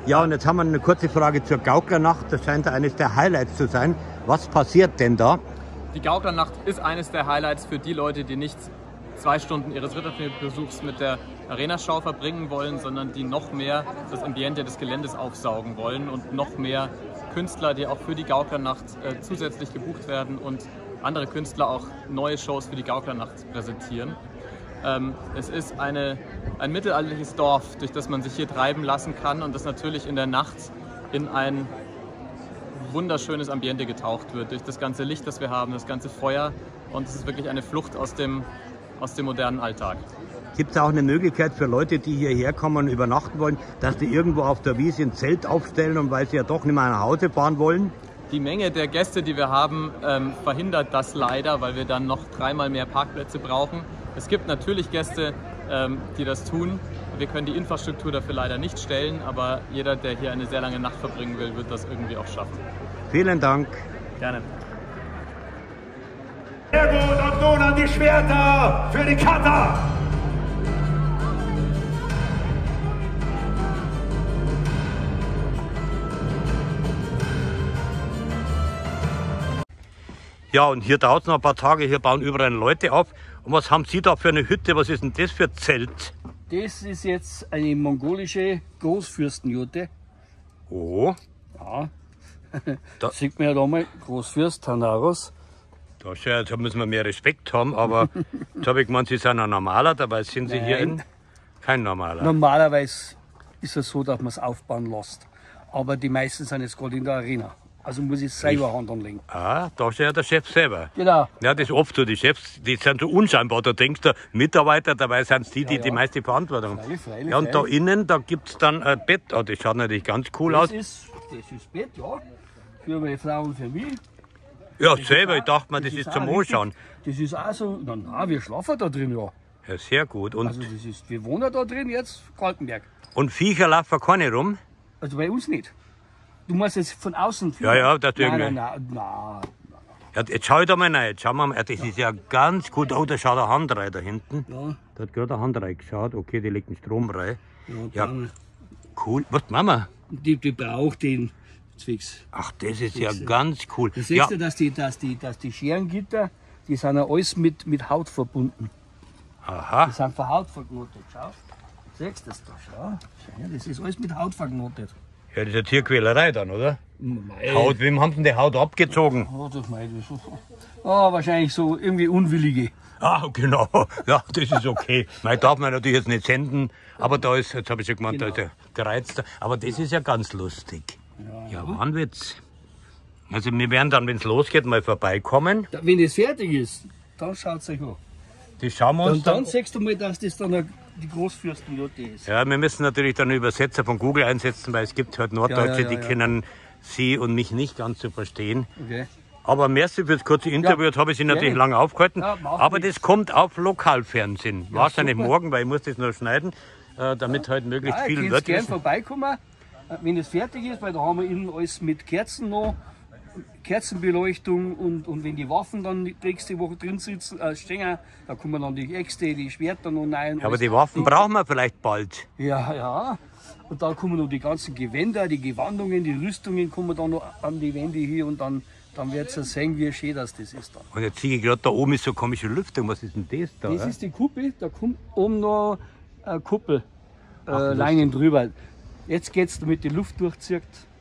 Ja, und jetzt haben wir eine kurze Frage zur Gauklernacht. Das scheint eines der Highlights zu sein. Was passiert denn da? Die Gauklernacht ist eines der Highlights für die Leute, die nicht 2 Stunden ihres Ritterbesuchs mit der Arena-Show verbringen wollen, sondern die noch mehr das Ambiente des Geländes aufsaugen wollen und noch mehr Künstler, die auch für die Gauklernacht zusätzlich gebucht werden und andere Künstler auch neue Shows für die Gauklernacht präsentieren. Es ist ein mittelalterliches Dorf, durch das man sich hier treiben lassen kann und das natürlich in der Nacht in ein wunderschönes Ambiente getaucht wird, durch das ganze Licht, das wir haben, das ganze Feuer, und es ist wirklich eine Flucht aus dem modernen Alltag. Gibt es auch eine Möglichkeit für Leute, die hierher kommen und übernachten wollen, dass die irgendwo auf der Wiese ein Zelt aufstellen und weil sie ja doch nicht mehr nach Hause fahren wollen? Die Menge der Gäste, die wir haben, verhindert das leider, weil wir dann noch 3-mal mehr Parkplätze brauchen. Es gibt natürlich Gäste, die das tun. Wir können die Infrastruktur dafür leider nicht stellen, aber jeder, der hier eine sehr lange Nacht verbringen will, wird das irgendwie auch schaffen. Vielen Dank. Gerne. Sehr gut, und nun an die Schwerter für die Kata. Ja, und hier dauert es noch ein paar Tage, hier bauen überall Leute auf. Und was haben Sie da für eine Hütte? Was ist denn das für ein Zelt? Das ist jetzt eine mongolische Großfürstenjute. Oh. Ja, Da- sieht man ja da mal, Großfürst Tanaros. Da müssen wir mehr Respekt haben, aber jetzt habe ich gemeint, Sie sind ein Normaler, dabei sind Sie hier Nein. kein Normaler. Normalerweise ist es so, dass man es aufbauen lässt. Aber die meisten sind jetzt gerade in der Arena. Also muss ich selber Hand anlegen. Ah, da ist ja der Chef selber. Genau. Ja, das ist oft so, die Chefs, die sind so unscheinbar. Da denkst du, Mitarbeiter, dabei sind es die, die Ja, die ja. meiste Verantwortung haben. Freilich, Ja, und da freilich. innen, da gibt es dann ein Bett. Oh, das schaut natürlich ganz cool aus. Das ist Bett, ja. Für meine Frau und für mich. Ja, selber, ich dachte mir, das ist zum auch richtig. Anschauen. Das ist auch so, na, wir schlafen da drin, ja. Ja, sehr gut. Und, Also das ist, wir wohnen da drin jetzt, Kaltenberg. und Viecher laufen keine rum? Also bei uns nicht. Du musst jetzt von außen Ja, ja, das nein, irgendwie. nein. Ja, jetzt schau ich da mal rein. Jetzt schauen wir mal. Das ist ja ganz gut. Oh, da schaut eine Hand rein da hinten. Ja, Da hat gerade eine Hand reingeschaut. Okay, die legt den Strom rein. ja, Ja, cool. Was machen wir? die braucht den Zwicks. Ach, das ist ja ganz cool. Du siehst Ja, ja, dass die Scherengitter, die sind ja alles mit Haut verbunden. aha. Die sind von Haut verknotet, schau. Siehst du das da, schau. Ja, das ist alles mit Haut verknotet. Ja, das ist ja Tierquälerei dann, oder? Mei. Haut, wem haben denn die Haut abgezogen? Oh, das meine ich. Wahrscheinlich so irgendwie Unwillige. Ah, genau. Ja, das ist okay. Nein, darf man natürlich jetzt nicht senden. Aber da ist, jetzt habe ich schon gemeint, da ist der Reiz da. Aber das ist ja ganz lustig. Ja, Wahnwitz. Also wir werden dann, wenn es losgeht, mal vorbeikommen. Wenn das fertig ist, dann schaut es euch an. Das schauen wir uns Und dann siehst du mal, dass das dann die Großfürstenjute ist. Ja, wir müssen natürlich dann einen Übersetzer von Google einsetzen, weil es gibt halt Norddeutsche, Ja. die können Sie und mich nicht ganz zu verstehen. Okay. Aber merci fürs kurze Interview, jetzt habe ich Sie natürlich gerne. lange aufgehalten. Ja, macht aber nichts. das kommt auf Lokalfernsehen. Wahrscheinlich super. morgen, weil ich muss das noch schneiden, damit halt möglichst Ja, viel ihr wird. könnt gern vorbeikommen, wenn es fertig ist, weil da haben wir innen alles mit Kerzen noch, Kerzenbeleuchtung und wenn die Waffen dann die nächste Woche drin sitzen, stehen, da kommen dann die Äxte, die Schwerter noch rein. Ja, aber die Waffen brauchen wir vielleicht bald. Ja. Und dann kommen noch die ganzen Gewänder, die Gewandungen, die Rüstungen kommen dann noch an die Wände hier und dann werdet ihr sehen, wie schön das ist dann. Und jetzt sehe ich gerade, da oben ist so komische Lüftung. Was ist denn das da? Das ist die Kuppel, da kommt oben noch eine Kuppel, Leinen drüber. Jetzt geht es, damit die Luft durchzieht.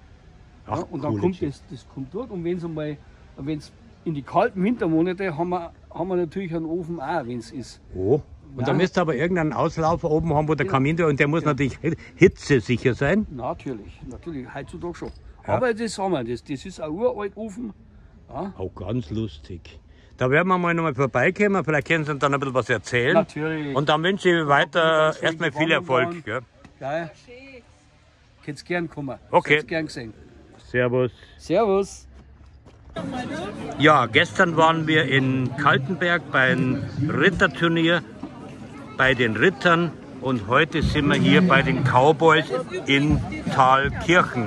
Ach, Ja, und dann cool, kommt jetzt. das kommt durch. Und wenn es in die kalten Wintermonate haben wir natürlich einen Ofen auch, wenn es ist. Oh. Und Ja. da müsst ihr aber irgendeinen Auslauf oben haben, wo der Kamin da und der muss natürlich hitzesicher sein. Natürlich, heutzutage schon. Aber das haben wir, das ist ein uralt Ofen. Ja, Auch ganz lustig. Da werden wir mal noch mal vorbeikommen, vielleicht können Sie uns dann ein bisschen was erzählen. Natürlich. Und dann wünsche ich weiter ganz erstmal ruhig viel gewonnen Erfolg. Gell? geil. Könnt gern kommen. Okay. Habt's gern gesehen. Servus. Servus. Ja, gestern waren wir in Kaltenberg beim Ritterturnier bei den Rittern und heute sind wir hier bei den Cowboys in Thalkirchen.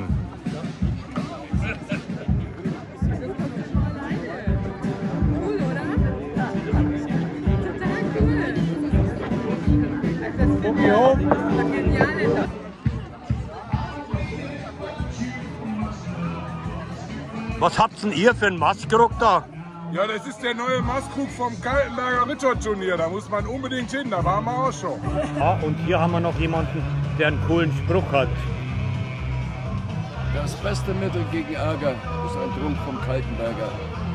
Was habt denn ihr für einen Mastkrug da? Ja, das ist der neue Mastkrug vom Kaltenberger Richard-Turnier. Da muss man unbedingt hin, da waren wir auch schon. Ah, und hier haben wir noch jemanden, der einen coolen Spruch hat. Das beste Mittel gegen Ärger ist ein Trunk vom Kaltenberger.